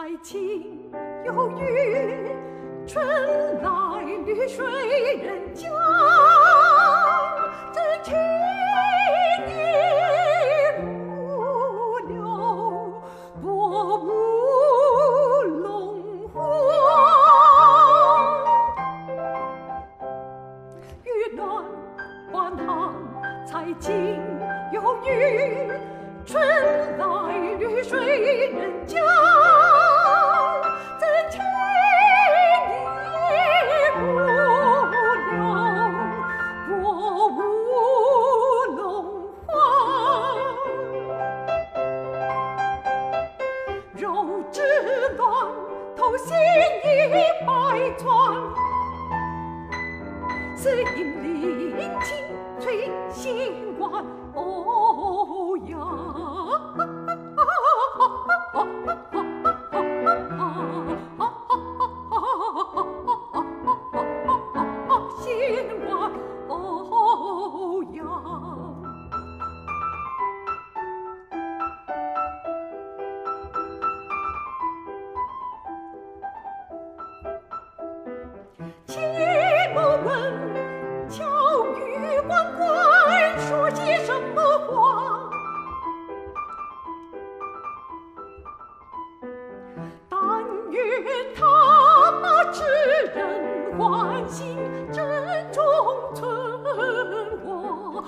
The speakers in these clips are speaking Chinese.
才情有余，春来绿水人家，真情已如流，多无龙凤。玉暖还塘，才情有余，春来绿水人家，真情已如流，多无龙凤。肉质暖，头心已百川，似银鳞青翠心冠欧阳。心冠欧阳。且莫问巧语关关说些什么话，但愿他把知人欢心珍重存活。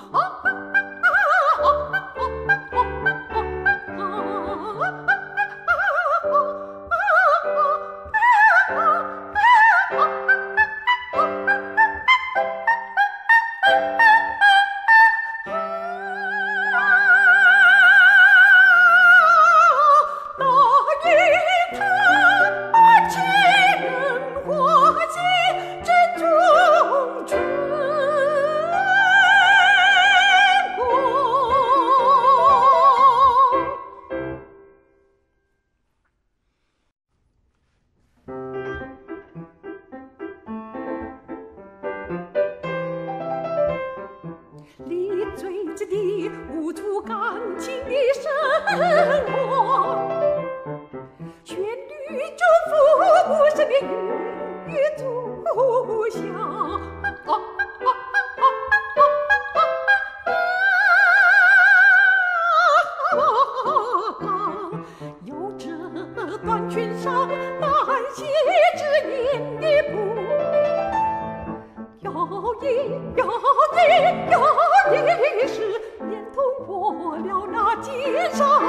理嘴之地，悟出感情的生活。旋律中浮生的韵语足下，有这段群山难写之年的步。摇一时，连同过了那街上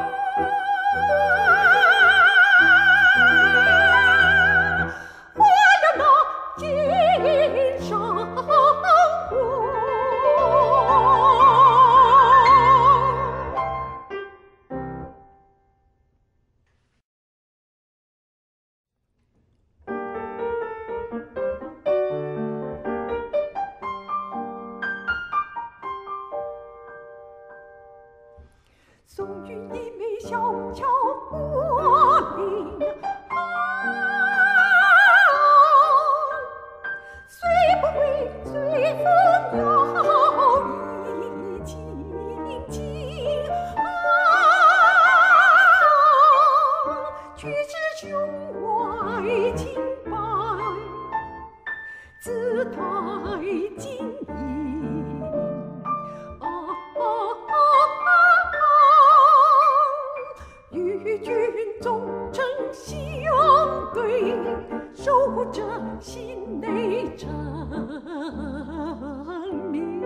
过了那街上宋玉一眉小巧过明虽不会随风摇曳轻轻却是胸怀清白，姿态晶莹。与君忠诚相对，守护着心内真理。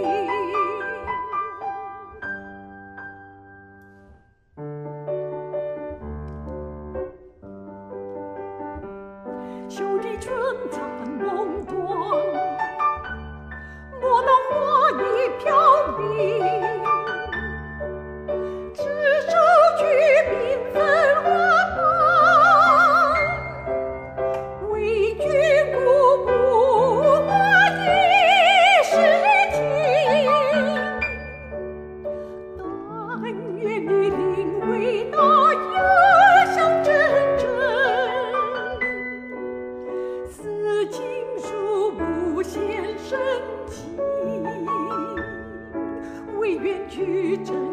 秀丽春残梦断，莫道花已飘零。深情，唯愿曲折。